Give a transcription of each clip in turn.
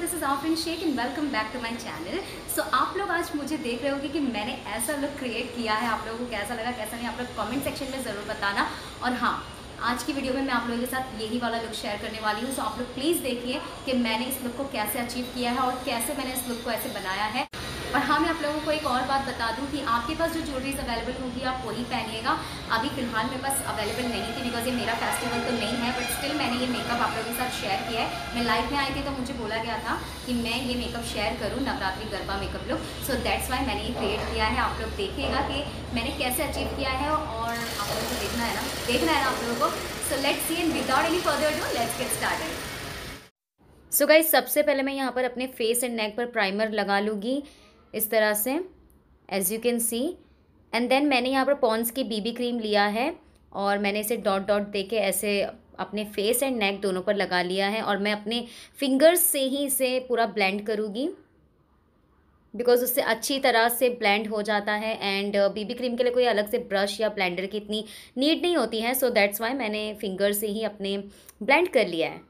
This is Afreen Shaikh and welcome back to my channel. So आप लोग आज मुझे देख रहे होंगे कि मैंने ऐसा लुक क्रिएट किया है। आप लोगों को कैसा लगा कैसा नहीं, आप लोग कमेंट सेक्शन में ज़रूर बताना। और हाँ, आज की वीडियो में मैं आप लोगों के साथ यही वाला लुक शेयर करने वाली हूँ। सो आप लोग प्लीज़ देखिए कि मैंने इस लुक को कैसे अचीव किया है और कैसे मैंने इस लुक को ऐसे बनाया है। और हाँ, मैं आप लोगों को एक और बात बता दूं कि आपके पास जो ज्वेलरीज अवेलेबल होगी आप वही पहनिएगा। अभी फिलहाल मेरे पास अवेलेबल नहीं थी बिकॉज ये मेरा फेस्टिवल तो नहीं है, बट स्टिल मैंने ये मेकअप आप लोगों के साथ शेयर किया है। मैं लाइव में आई थी तो मुझे बोला गया था कि मैं ये मेकअप शेयर करूँ, Navratri garba makeup look. So that's why मैंने ये क्रिएट किया है। आप लोग देखिएगा कि मैंने कैसे अचीव किया है और आप लोगों को देखना है ना आप लोगों को। So let's see and without any further do let's get started. So guys, सबसे पहले मैं यहाँ पर अपने फेस एंड नेक पर प्राइमर लगा लूँगी इस तरह से, as you can see. And then मैंने यहाँ पर पॉन्ड्स की बीबी क्रीम लिया है और मैंने इसे डॉट डॉट दे के ऐसे अपने फेस एंड नेक दोनों पर लगा लिया है। और मैं अपने फिंगर्स से ही इसे पूरा ब्लेंड करूँगी बिकॉज उससे अच्छी तरह से ब्लेंड हो जाता है। एंड बीबी क्रीम के लिए कोई अलग से ब्रश या ब्लेंडर की इतनी नीड नहीं होती है। सो दैट्स वाई मैंने फिंगर से ही अपने ब्लेंड कर लिया है।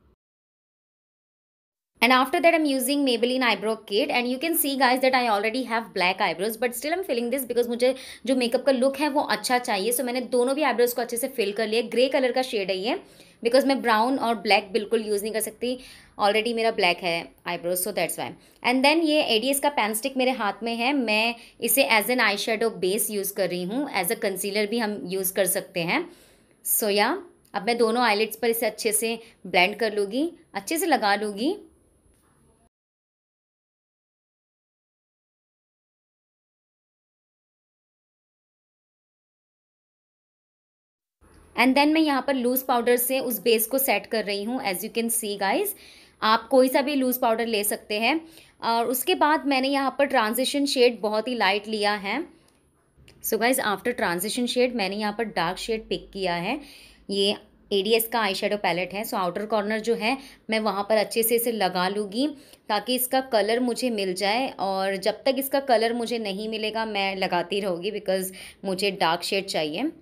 And after that I'm using Maybelline eyebrow kit and you can see guys that I already have black eyebrows but still I'm filling this because मुझे जो मेकअप का लुक है वो अच्छा चाहिए। सो मैंने दोनों भी आईब्रोज को अच्छे से फिल कर लिया। ग्रे कलर का शेड है ये बिकॉज मैं ब्राउन और ब्लैक बिल्कुल यूज़ नहीं कर सकती, ऑलरेडी मेरा ब्लैक है eyebrows, so that's why. And then ये एडीएस का पेन स्टिक मेरे हाथ में है। मैं इसे as an eye shadow base use कर रही हूँ, एज अ कंसीलर भी हम यूज़ कर सकते हैं। सो या अब मैं दोनों आईलिड्स पर इसे अच्छे से ब्लेंड कर लूँगी, अच्छे से लगा लूँगी। एंड देन मैं यहाँ पर लूज़ पाउडर से उस बेस को सेट कर रही हूँ। As you can see guys, आप कोई सा भी लूज़ पाउडर ले सकते हैं। और उसके बाद मैंने यहाँ पर ट्रांजिशन शेड बहुत ही लाइट लिया है। So guys after transition shade मैंने यहाँ पर डार्क शेड पिक किया है। ये एडीएस का आई शेडो पैलेट है। सो आउटर कॉर्नर जो है मैं वहाँ पर अच्छे से इसे लगा लूँगी ताकि इसका कलर मुझे मिल जाए। और जब तक इसका कलर मुझे नहीं मिलेगा मैं लगाती रहूँगी बिकॉज मुझे डार्क शेड चाहिए।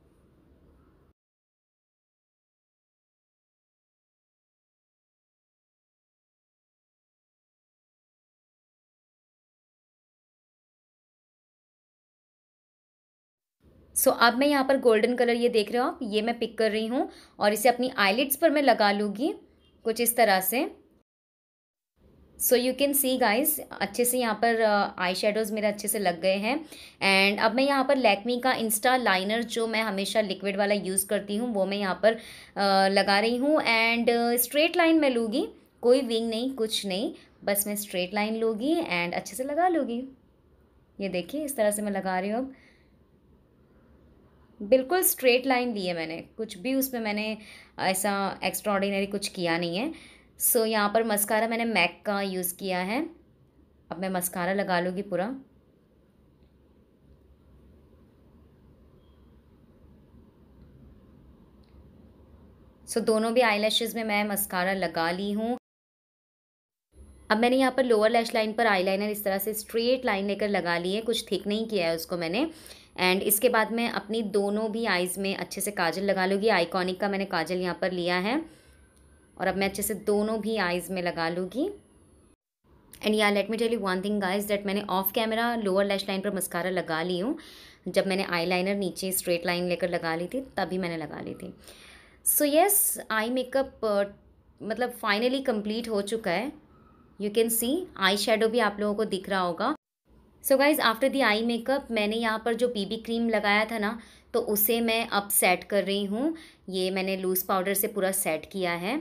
सो अब मैं यहाँ पर गोल्डन कलर ये देख रहे हो आप, ये मैं पिक कर रही हूँ और इसे अपनी आईलिड्स पर मैं लगा लूँगी कुछ इस तरह से। So you can see guys अच्छे से यहाँ पर आई शेडोज़ मेरे अच्छे से लग गए हैं। एंड अब मैं यहाँ पर लैक्मी का इंस्टा लाइनर जो मैं हमेशा लिक्विड वाला यूज़ करती हूँ वो मैं यहाँ पर लगा रही हूँ। एंड स्ट्रेट लाइन में लूँगी, कोई विंग नहीं कुछ नहीं, बस मैं स्ट्रेट लाइन लूँगी एंड अच्छे से लगा लूँगी। ये देखिए इस तरह से मैं लगा रही हूँ। अब बिल्कुल स्ट्रेट लाइन ली है मैंने, कुछ भी उसमें मैंने ऐसा एक्स्ट्रा ऑर्डिनरी कुछ किया नहीं है। सो यहाँ पर मस्कारा मैंने मैक का यूज़ किया है। अब मैं मस्कारा लगा लूँगी पूरा। सो दोनों भी आईलैशेज़ में मैं मस्कारा लगा ली हूँ। अब मैंने यहाँ पर लोअर लैश लाइन पर आईलाइनर इस तरह से स्ट्रेट लाइन लेकर लगा ली है, कुछ थिक नहीं किया है उसको मैंने। एंड इसके बाद मैं अपनी दोनों भी आइज़ में अच्छे से काजल लगा लूँगी। आइकॉनिक का मैंने काजल यहाँ पर लिया है और अब मैं अच्छे से दोनों भी आइज़ में लगा लूँगी। एंड या let me tell you one thing guys that मैंने off camera lower lash line पर मस्कारा लगा ली हूँ। जब मैंने आईलाइनर नीचे स्ट्रेट लाइन लेकर लगा ली थी तभी मैंने लगा ली थी। सो येस, आई मेकअप मतलब फाइनली कंप्लीट हो चुका है। You can see eye shadow भी आप लोगों को दिख रहा होगा। So guys after the eye makeup मैंने यहाँ पर जो बीबी क्रीम लगाया था ना, तो उसे मैं अब सेट कर रही हूँ। ये मैंने लूज़ पाउडर से पूरा सेट किया है।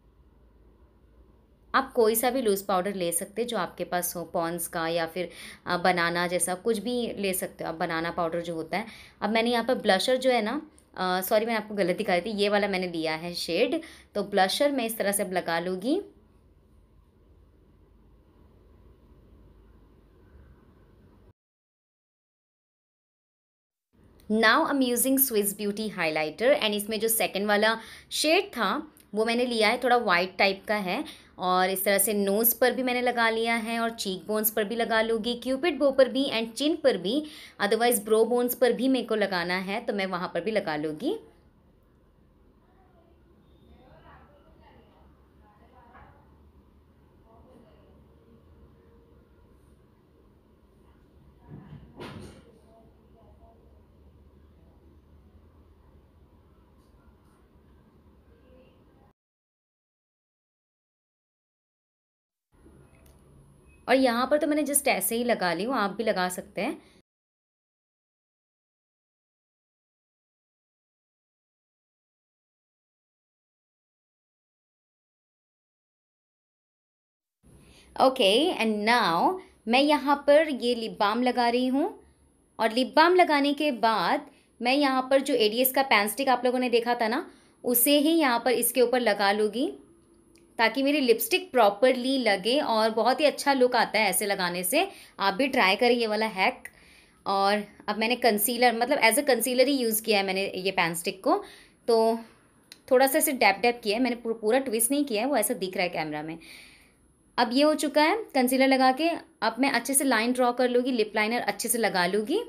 आप कोई सा भी लूज़ पाउडर ले सकते जो आपके पास हो, पॉन्ड्स का या फिर बनाना जैसा कुछ भी ले सकते हो आप, बनाना पाउडर जो होता है। अब मैंने यहाँ पर ब्लशर जो है ना, सॉरी मैंने आपको गलत दिखाई थी, ये वाला मैंने लिया है शेड। तो ब्लशर मैं इस तरह से अब लगा लूँगी। Now I am using Swiss beauty highlighter and इसमें जो सेकंड वाला शेड था वो मैंने लिया है, थोड़ा वाइट टाइप का है। और इस तरह से नोज़ पर भी मैंने लगा लिया है और चीक बोन्स पर भी लगा लूँगी, क्यूपिड बो पर भी एंड चिन पर भी। अदरवाइज़ ब्रो बोन्स पर भी मेरे को लगाना है तो मैं वहाँ पर भी लगा लूँगी। और यहाँ पर तो मैंने जस्ट ऐसे ही लगा ली हूँ, आप भी लगा सकते हैं। ओके, एंड नाउ मैं यहाँ पर ये लिप बाम लगा रही हूँ, और लिप बाम लगाने के बाद मैं यहाँ पर जो एडीएस का पेन स्टिक आप लोगों ने देखा था ना, उसे ही यहाँ पर इसके ऊपर लगा लूँगी, ताकि मेरी लिपस्टिक प्रॉपरली लगे और बहुत ही अच्छा लुक आता है ऐसे लगाने से। आप भी ट्राई करें ये वाला हैक। और अब मैंने कंसीलर, मतलब एज अ कंसीलर ही यूज़ किया है मैंने ये पेन स्टिक को, तो थोड़ा सा इसे डैप डैप किया है मैंने, पूरा ट्विस्ट नहीं किया है, वो ऐसा दिख रहा है कैमरा में। अब ये हो चुका है कंसीलर लगा के। अब मैं अच्छे से लाइन ड्रॉ कर लूँगी, लिप लाइनर अच्छे से लगा लूँगी।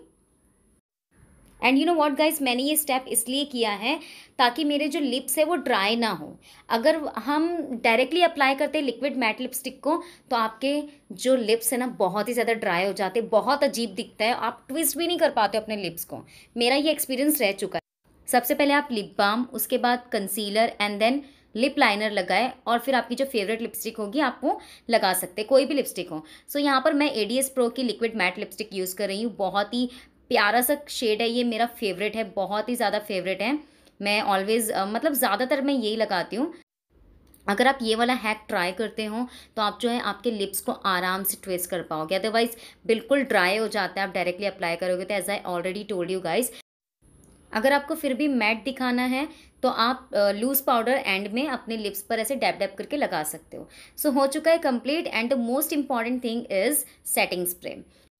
And you know what guys, मैंने ये स्टेप इसलिए किया है ताकि मेरे जो लिप्स है वो ड्राई ना हो। अगर हम डायरेक्टली अप्लाई करते हैं लिक्विड मैट लिपस्टिक को, तो आपके जो लिप्स है ना बहुत ही ज़्यादा ड्राई हो जाते हैं, बहुत अजीब दिखता है, आप ट्विस्ट भी नहीं कर पाते अपने लिप्स को। मेरा ये एक्सपीरियंस रह चुका है। सबसे पहले आप लिप बाम, उसके बाद concealer and then lip liner लगाए, और फिर आपकी जो फेवरेट लिपस्टिक होगी आप वो लगा सकते हैं, कोई भी लिपस्टिक हो। सो यहाँ पर मैं एडीएस प्रो की लिक्विड मैट लिपस्टिक यूज़ कर रही हूँ। बहुत ही प्यारा सा शेड है ये, मेरा फेवरेट है, बहुत ही ज़्यादा फेवरेट है। मैं ऑलवेज़ मतलब ज़्यादातर मैं यही लगाती हूँ। अगर आप ये वाला हैक ट्राई करते हो तो आप जो है आपके लिप्स को आराम से ट्विस्ट कर पाओगे, अदरवाइज़ बिल्कुल ड्राई हो जाता है आप डायरेक्टली अप्लाई करोगे तो। As I already told you guys, अगर आपको फिर भी मैट दिखाना है तो आप लूज़ पाउडर एंड में अपने लिप्स पर ऐसे डैप डैप करके लगा सकते हो। सो हो चुका है complete. And the most important thing is setting spray.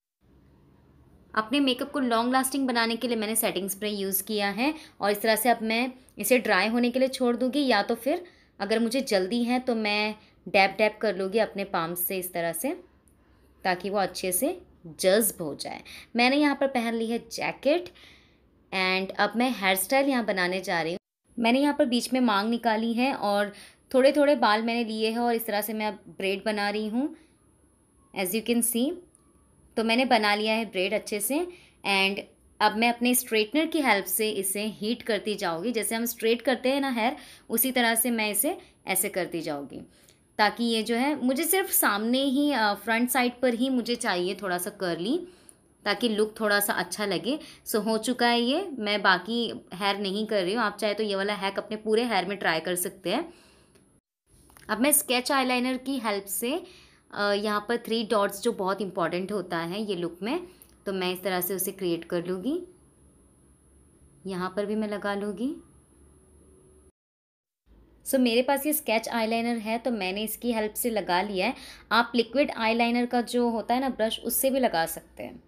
अपने मेकअप को लॉन्ग लास्टिंग बनाने के लिए मैंने सेटिंग स्प्रे यूज़ किया है, और इस तरह से अब मैं इसे ड्राई होने के लिए छोड़ दूँगी, या तो फिर अगर मुझे जल्दी है तो मैं डैप डैप कर लूँगी अपने पाम से इस तरह से, ताकि वो अच्छे से जज्ब हो जाए। मैंने यहाँ पर पहन ली है जैकेट, एंड अब मैं हेयर स्टाइल यहाँ बनाने जा रही हूँ। मैंने यहाँ पर बीच में मांग निकाली है और थोड़े थोड़े बाल मैंने लिए हैं, और इस तरह से मैं अब ब्रेड बना रही हूँ, एज यू कैन सी। तो मैंने बना लिया है ब्रेड अच्छे से, एंड अब मैं अपने स्ट्रेटनर की हेल्प से इसे हीट करती जाऊँगी। जैसे हम स्ट्रेट करते हैं ना हेयर, उसी तरह से मैं इसे ऐसे करती जाऊँगी, ताकि ये जो है मुझे सिर्फ सामने ही फ्रंट साइड पर ही मुझे चाहिए थोड़ा सा कर्ली, ताकि लुक थोड़ा सा अच्छा लगे। सो हो चुका है ये, मैं बाकी हेयर नहीं कर रही हूँ। आप चाहे तो ये वाला हैक अपने पूरे हेयर में ट्राई कर सकते हैं। अब मैं स्केच आईलाइनर की हेल्प से यहाँ पर 3 डॉट्स जो बहुत इंपॉर्टेंट होता है ये लुक में, तो मैं इस तरह से उसे क्रिएट कर लूँगी। यहाँ पर भी मैं लगा लूँगी। सो मेरे पास ये स्केच आईलाइनर है तो मैंने इसकी हेल्प से लगा लिया है। आप लिक्विड आईलाइनर का जो होता है ना ब्रश, उससे भी लगा सकते हैं।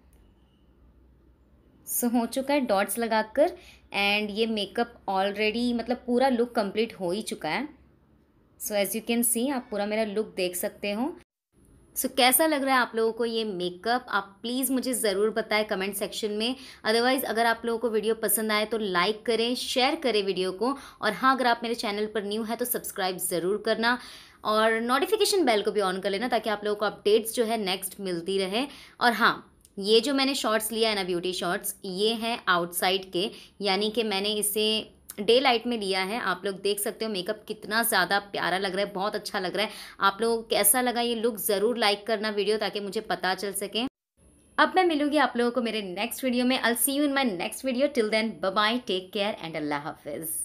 सो हो चुका है डॉट्स लगाकर, एंड ये मेकअप ऑलरेडी मतलब पूरा लुक कंप्लीट हो ही चुका है। So as you can see, आप पूरा मेरा लुक देख सकते हो। सो कैसा लग रहा है आप लोगों को ये मेकअप, आप प्लीज़ मुझे ज़रूर बताएं कमेंट सेक्शन में। अदरवाइज़ अगर आप लोगों को वीडियो पसंद आए तो लाइक करें, शेयर करें वीडियो को, और हाँ अगर आप मेरे चैनल पर न्यू है तो सब्सक्राइब ज़रूर करना, और नोटिफिकेशन बेल को भी ऑन कर लेना, ताकि आप लोगों को अपडेट्स जो है नेक्स्ट मिलती रहे। और हाँ, ये जो मैंने शॉर्ट्स लिया है ना, ब्यूटी शॉर्ट्स, ये हैं आउटसाइड के, यानी कि मैंने इसे डे लाइट में लिया है। आप लोग देख सकते हो मेकअप कितना ज़्यादा प्यारा लग रहा है, बहुत अच्छा लग रहा है। आप लोगों को कैसा लगा ये लुक, ज़रूर लाइक करना वीडियो, ताकि मुझे पता चल सके। अब मैं मिलूंगी आप लोगों को मेरे नेक्स्ट वीडियो में। I will see you in my next video. Till then bye bye, take care and अल्लाह हाफिज़।